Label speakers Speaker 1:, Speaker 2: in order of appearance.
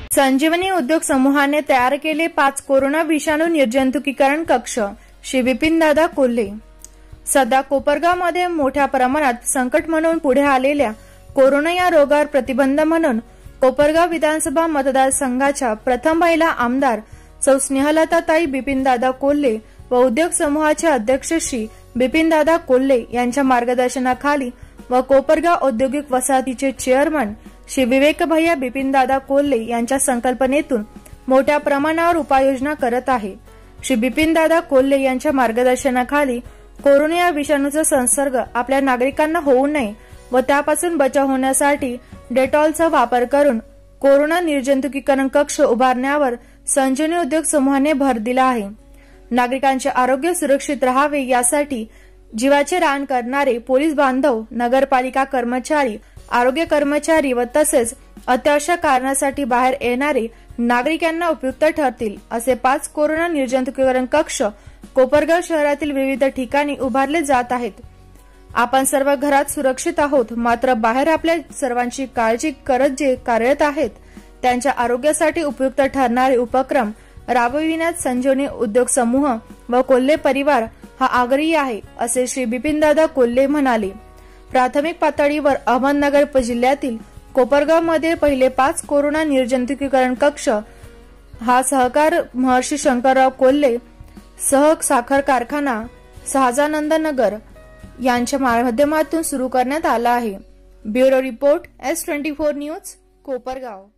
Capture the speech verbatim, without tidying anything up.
Speaker 1: संजीवनी उद्योग समूहाने तयार केले पाच कोरोना विषाणू निर्जंतुकीकरण कक्ष. श्री विपिनदादा कोल्हे. सध्या कोपरगावमध्ये मोठ्या प्रमाणात संकट म्हणून पुढे आलेल्या कोरोना या रोगावर प्रतिबंध म्हणून कोपरगाव विधानसभा मतदारसंघाच्या प्रथम महिला आमदार सौ स्नेहलताताई बिपिनदादा कोल्हे व उद्योग समूहाचे अध्यक्ष श्री बिपिनदादा कोल्हे यांच्या मार्गदर्शनाखाली व कोपरगाव औद्योगिक वसाहतीचे चेअरमन श्री विवेक भैया बिपिनदादा कोल्हे यांच्या संकल्पनेतून मोठ्या प्रमाणावर उपाययोजना करत आहे. श्री बिपिनदादा कोल्हे यांच्या मार्गदर्शनाखाली कोरोना या विषाणूचा संसर्ग आपल्या नागरिकांना होऊ नये व त्यापासून बचाव होण्यासाठी डेटॉलचा वापर करून कोरोना निर्जंतुकीकरण कक्ष उभारण्यावर संजीवनी उद्योग समूहाने भर दिला आहे. नागरिकांचे आरोग्य सुरक्षित राहावे यासाठी जीवाचे रान करणारे पोलीस बांधव, नगरपालिका कर्मचारी, आरोग्य कर्मचारी व तसेच अत्यावश्यक कारणासाठी बाहेर येणारे नागरिक यांना उपयुक्त ठरतील असे पाच कोरोना निर्जंतुकीकरण कक्ष कोपरगाव शहरातील विविध ठिकाणी उभारले जात आहेत. आपण सर्व घरात सुरक्षित आहोत, मात्र बाहेर आपल्या सर्वांची काळजी करत जे कार्यरत आहेत त्यांच्या आरोग्यासाठी उपयुक्त ठरणारे उपक्रम राबविण्यात संजीवनी उद्योग समूह व कोल्हे परिवार हा आग्रही आहे असे श्री बिपिनदादा कोल्हे म्हणाले. प्राथमिक पातळीवर अहमदनगर जिल्ह्यातील कोपरगाव मध्ये पहिले पाच कोरोना निर्जंतुकीकरण कक्ष हा सहकार महर्षी शंकरराव कोल्हे सह साखर कारखाना शहाजानंद नगर यांच्या माध्यमातून सुरू करण्यात आला आहे. Bureau report S twenty four news Kopargaon.